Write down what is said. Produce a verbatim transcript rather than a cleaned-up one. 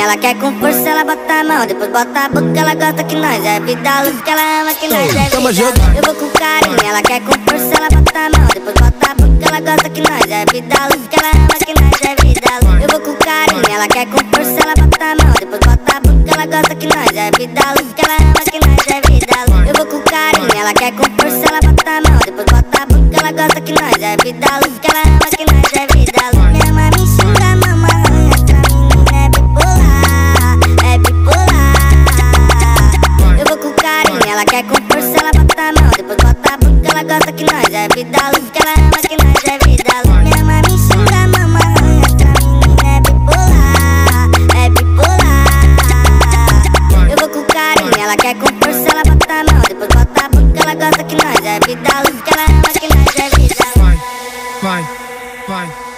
ela quer com força, ela bota a mão, depois bota a boca, ela gosta que nós é vida louca, que ela ama que nós é vida louca. Eu vou com carinho, ela quer com força, ela bota a mão, depois bota a boca, ela gosta que nós é vida louca, que ela ama que nós é vida louca. Eu vou com carinho, ela quer com força, ela bota a mão, depois bota a boca, ela gosta que nós é vida louca, que ela ama que nós é vida louca. Eu vou com carinho, ela quer com força, ela bota a mão, depois bota a boca, ela gosta que nós é vida louca, que ela ama que nós é vida louca. Minha mãe me xinga, mamãe arranha, essa menina é bipolar, é bipolar. Eu vou com carinho, ela quer com força, ela bota a mão, depois bota a boca, ela gosta que nós é vida louca, que ela ama que nós é vida louca. Minha mãe me xinga, mamãe arranha, essa menina é bipolar, é bipolar. Eu vou com carinho, ela quer com força, ela bota a mão, depois bota a boca, ela gosta que nós é vida louca, que ela ama que nós é vida louca. Vai, vai, vai.